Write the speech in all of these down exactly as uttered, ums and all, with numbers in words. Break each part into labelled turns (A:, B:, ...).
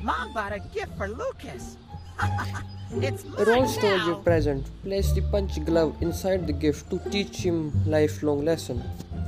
A: Mom bought a gift for Lucas. It's
B: Roll
A: mine
B: stores your
A: now.
B: present. Place the punch glove inside the gift to teach him lifelong lesson.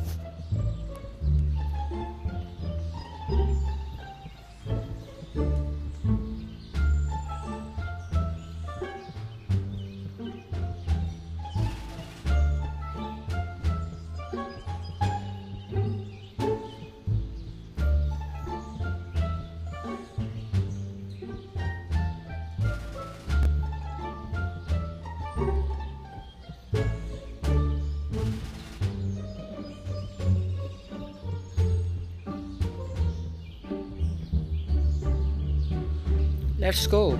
B: Let's go.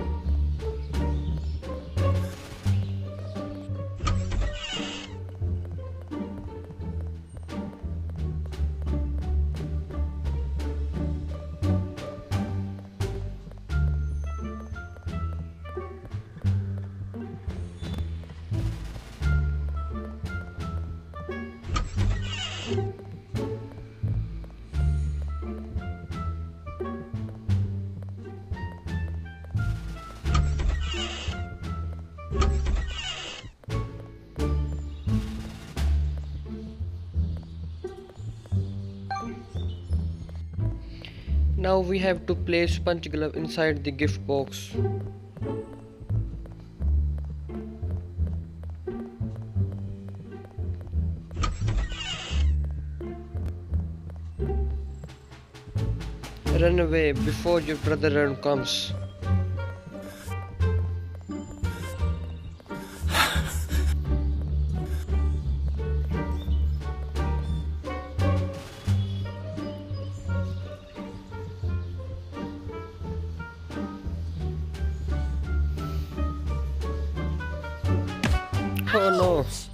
B: Now we have to place punch glove inside the gift box. Run away before your brother run comes. Oh no.